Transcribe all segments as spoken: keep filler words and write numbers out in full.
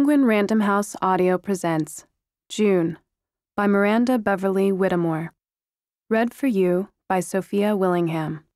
Penguin Random House Audio presents June by Miranda Beverly-Whittemore. Read for you by Sofia Willingham.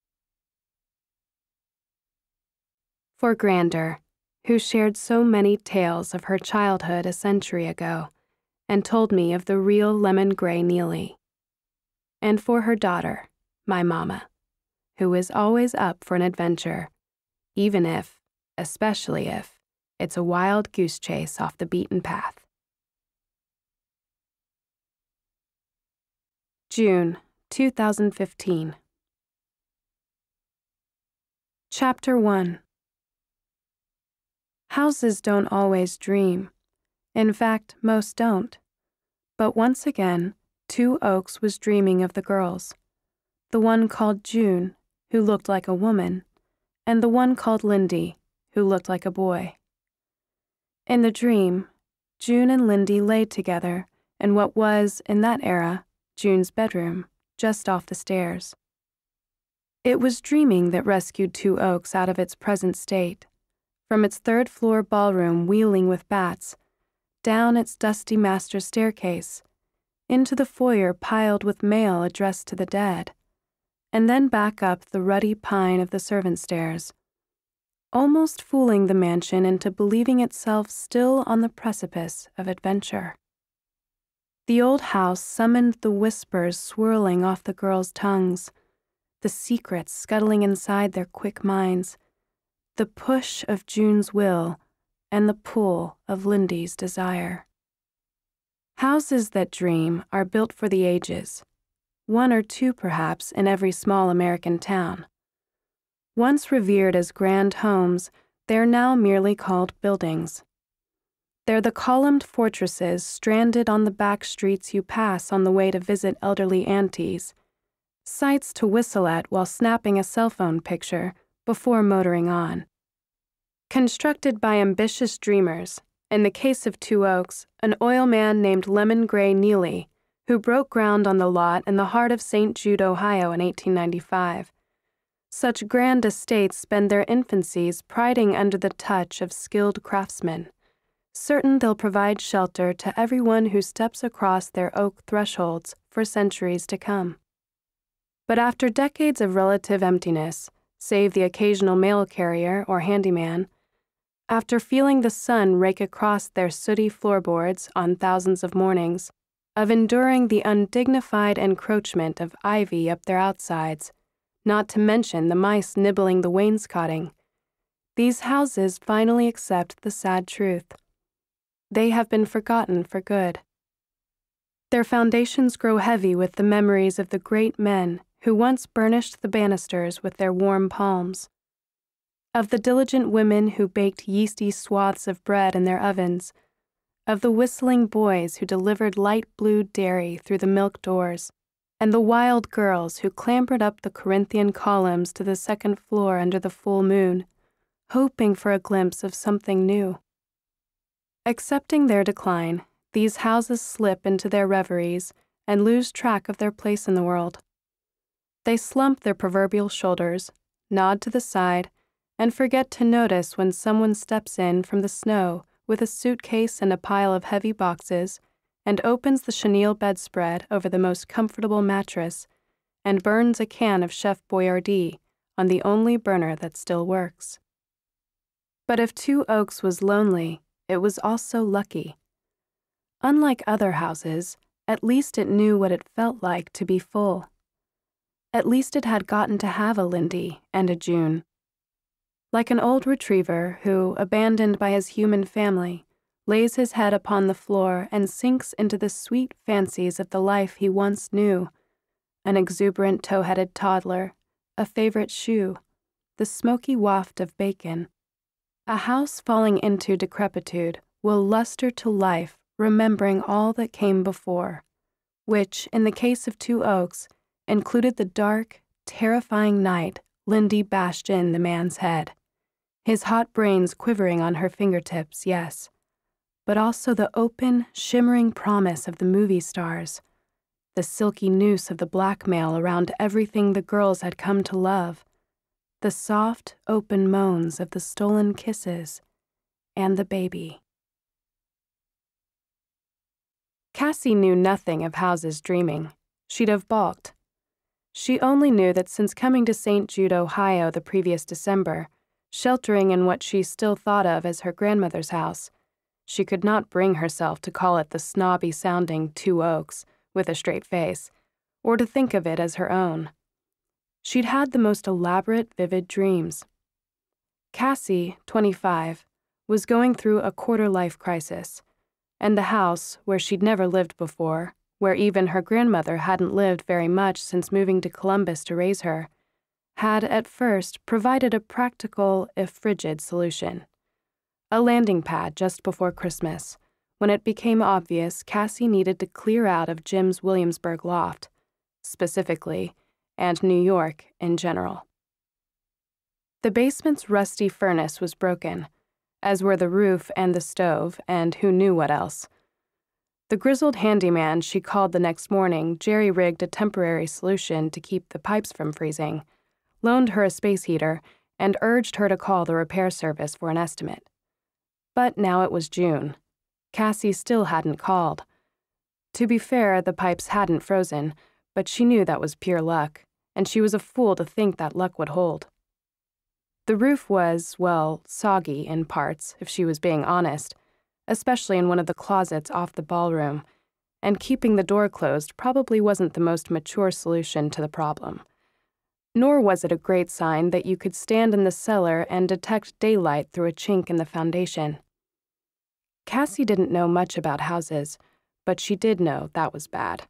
For Grander, who shared so many tales of her childhood a century ago and told me of the real lemon-gray Neely. And for her daughter, my mama, who is always up for an adventure, even if, especially if, it's a wild goose chase off the beaten path. June two thousand fifteen. Chapter one. Houses don't always dream. In fact, most don't. But once again, Two Oaks was dreaming of the girls. The one called June, who looked like a woman, and the one called Lindy, who looked like a boy. In the dream, June and Lindy laid together in what was, in that era, June's bedroom, just off the stairs. It was dreaming that rescued Two Oaks out of its present state, from its third-floor ballroom wheeling with bats, down its dusty master staircase, into the foyer piled with mail addressed to the dead, and then back up the ruddy pine of the servant stairs, almost fooling the mansion into believing itself still on the precipice of adventure. The old house summoned the whispers swirling off the girls' tongues, the secrets scuttling inside their quick minds, the push of June's will and the pull of Lindy's desire. Houses that dream are built for the ages, one or two perhaps in every small American town. Once revered as grand homes, they are now merely called buildings. They're the columned fortresses stranded on the back streets you pass on the way to visit elderly aunties, sights to whistle at while snapping a cell phone picture before motoring on. Constructed by ambitious dreamers, in the case of Two Oaks, an oil man named Lemon Gray Neely, who broke ground on the lot in the heart of Saint Jude, Ohio in eighteen ninety-five. Such grand estates spend their infancies priding under the touch of skilled craftsmen, certain they'll provide shelter to everyone who steps across their oak thresholds for centuries to come. But after decades of relative emptiness, save the occasional mail carrier or handyman, after feeling the sun rake across their sooty floorboards on thousands of mornings, of enduring the undignified encroachment of ivy up their outsides, not to mention the mice nibbling the wainscoting, these houses finally accept the sad truth. They have been forgotten for good. Their foundations grow heavy with the memories of the great men who once burnished the banisters with their warm palms, of the diligent women who baked yeasty swaths of bread in their ovens, of the whistling boys who delivered light blue dairy through the milk doors, and the wild girls who clambered up the Corinthian columns to the second floor under the full moon, hoping for a glimpse of something new. Accepting their decline, these houses slip into their reveries and lose track of their place in the world. They slump their proverbial shoulders, nod to the side, and forget to notice when someone steps in from the snow with a suitcase and a pile of heavy boxes and opens the chenille bedspread over the most comfortable mattress and burns a can of Chef Boyardee on the only burner that still works. But if Two Oaks was lonely, it was also lucky. Unlike other houses, at least it knew what it felt like to be full. At least it had gotten to have a Lindy and a June. Like an old retriever who, abandoned by his human family, lays his head upon the floor and sinks into the sweet fancies of the life he once knew, an exuberant tow-headed toddler, a favorite shoe, the smoky waft of bacon. A house falling into decrepitude will luster to life remembering all that came before, which, in the case of Two Oaks, included the dark, terrifying night Lindy bashed in the man's head, his hot brains quivering on her fingertips, yes, but also the open, shimmering promise of the movie stars, the silky noose of the blackmail around everything the girls had come to love, the soft, open moans of the stolen kisses, and the baby. Cassie knew nothing of houses dreaming. She'd have balked. She only knew that since coming to Saint Jude, Ohio the previous December, sheltering in what she still thought of as her grandmother's house, she could not bring herself to call it the snobby-sounding Two Oaks with a straight face, or to think of it as her own. She'd had the most elaborate, vivid dreams. Cassie, twenty-five, was going through a quarter-life crisis, and the house, where she'd never lived before, where even her grandmother hadn't lived very much since moving to Columbus to raise her, had at first provided a practical, if frigid, solution. A landing pad just before Christmas, when it became obvious Cassie needed to clear out of Jim's Williamsburg loft, specifically, and New York in general. The basement's rusty furnace was broken, as were the roof and the stove, and who knew what else. The grizzled handyman she called the next morning jerry-rigged a temporary solution to keep the pipes from freezing, loaned her a space heater, and urged her to call the repair service for an estimate. But now it was June. Cassie still hadn't called. To be fair, the pipes hadn't frozen, but she knew that was pure luck, and she was a fool to think that luck would hold. The roof was, well, soggy in parts, if she was being honest, especially in one of the closets off the ballroom, and keeping the door closed probably wasn't the most mature solution to the problem. Nor was it a great sign that you could stand in the cellar and detect daylight through a chink in the foundation. Cassie didn't know much about houses, but she did know that was bad.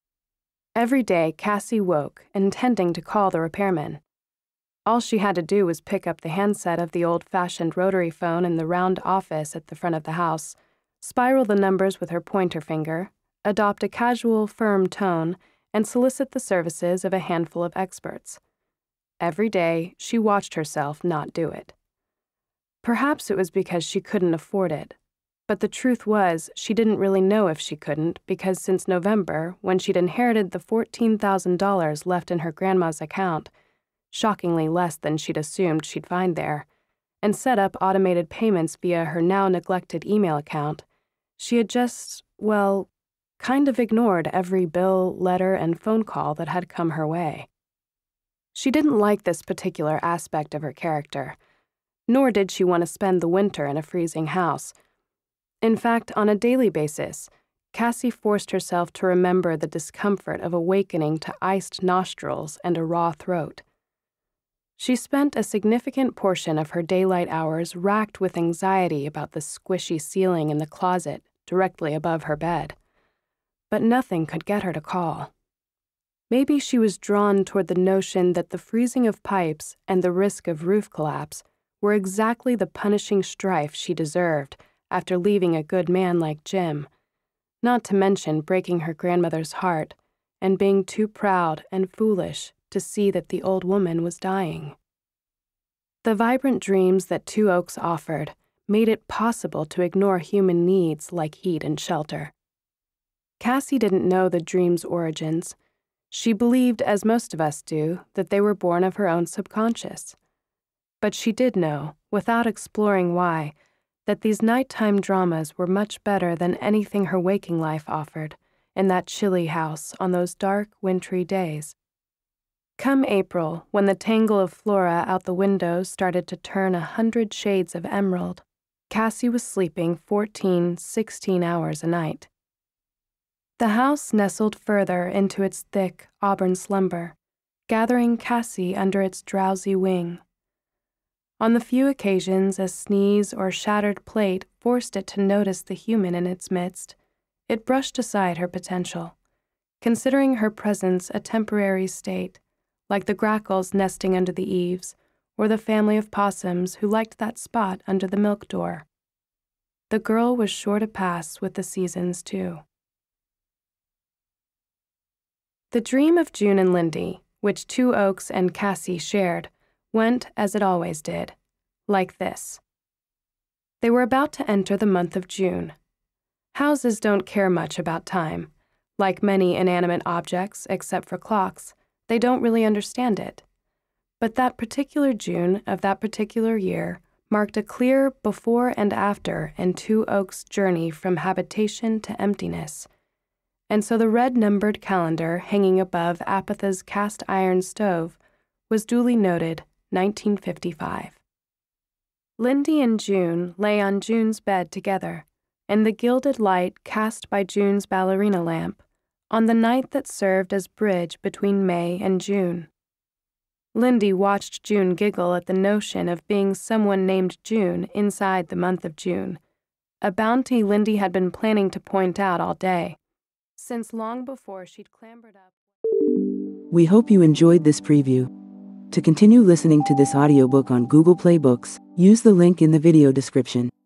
Every day, Cassie woke, intending to call the repairman. All she had to do was pick up the handset of the old-fashioned rotary phone in the round office at the front of the house, spiral the numbers with her pointer finger, adopt a casual, firm tone, and solicit the services of a handful of experts. Every day, she watched herself not do it. Perhaps it was because she couldn't afford it, but the truth was she didn't really know if she couldn't because since November, when she'd inherited the fourteen thousand dollars left in her grandma's account, shockingly less than she'd assumed she'd find there, and set up automated payments via her now-neglected email account, she had just, well, kind of ignored every bill, letter, and phone call that had come her way. She didn't like this particular aspect of her character, nor did she want to spend the winter in a freezing house. In fact, on a daily basis, Cassie forced herself to remember the discomfort of awakening to iced nostrils and a raw throat. She spent a significant portion of her daylight hours racked with anxiety about the squishy ceiling in the closet directly above her bed. But nothing could get her to call. Maybe she was drawn toward the notion that the freezing of pipes and the risk of roof collapse were exactly the punishing strife she deserved after leaving a good man like Jim, not to mention breaking her grandmother's heart and being too proud and foolish to see that the old woman was dying. The vibrant dreams that Two Oaks offered made it possible to ignore human needs like heat and shelter. Cassie didn't know the dreams' origins. She believed, as most of us do, that they were born of her own subconscious. But she did know, without exploring why, that these nighttime dramas were much better than anything her waking life offered in that chilly house on those dark, wintry days. Come April, when the tangle of flora out the windows started to turn a hundred shades of emerald, Cassie was sleeping fourteen, sixteen hours a night. The house nestled further into its thick, auburn slumber, gathering Cassie under its drowsy wing. On the few occasions a sneeze or shattered plate forced it to notice the human in its midst, it brushed aside her potential, considering her presence a temporary state, like the grackles nesting under the eaves, or the family of possums who liked that spot under the milk door. The girl was sure to pass with the seasons, too. The dream of June and Lindy, which Two Oaks and Cassie shared, went as it always did, like this. They were about to enter the month of June. Houses don't care much about time. Like many inanimate objects, except for clocks, they don't really understand it. But that particular June of that particular year marked a clear before and after in Two Oaks' journey from habitation to emptiness, and so the red-numbered calendar hanging above Apatha's cast-iron stove was duly noted nineteen fifty-five. Lindy and June lay on June's bed together, in the gilded light cast by June's ballerina lamp, on the night that served as bridge between May and June. Lindy watched June giggle at the notion of being someone named June inside the month of June, a bounty Lindy had been planning to point out all day, since long before she'd clambered up. We hope you enjoyed this preview. To continue listening to this audiobook on Google Play Books, use the link in the video description.